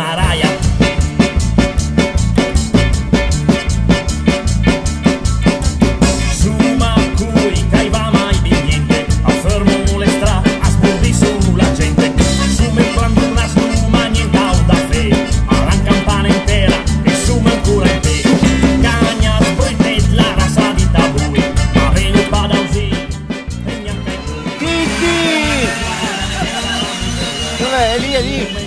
Maraya. Suma cui caiva mai di niente, affermo le stra, a sburdi sulla gente. Suma entrando una suma, niente da fe, alla campana intera e suma ancora in te. Cagna sbritet la rasa di tabui, ma vengo da usì e niente tu. Titti! Dov'è? È lì, è lì.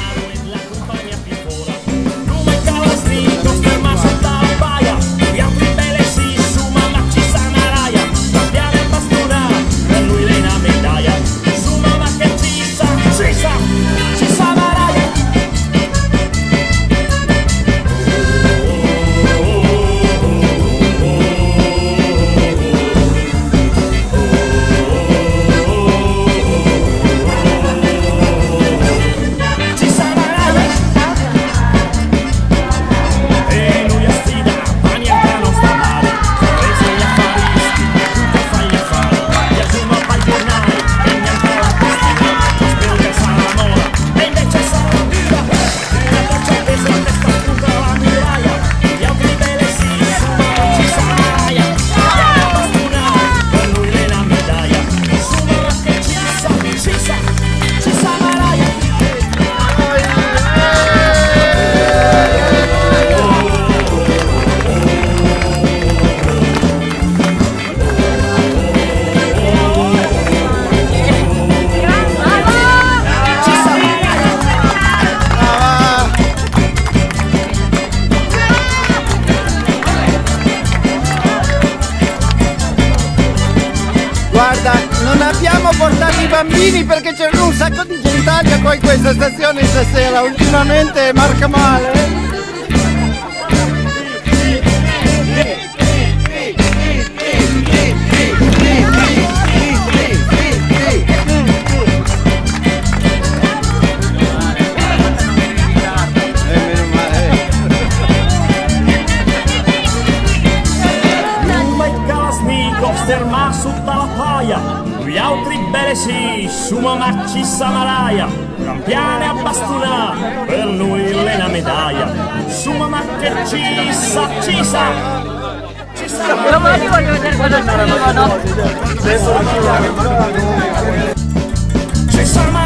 Guarda, non abbiamo portato i bambini perché c'erano un sacco di genitaglia qua in questa stazione stasera, ultimamente marca male. Ma sotto la paia, gli altri belle sì, suma macci samaraia, campiane a bastonà, per noi la medaglia, suma ma che ci sa, ci sa. Domani voglio vedere cosa scrivono. Ci sa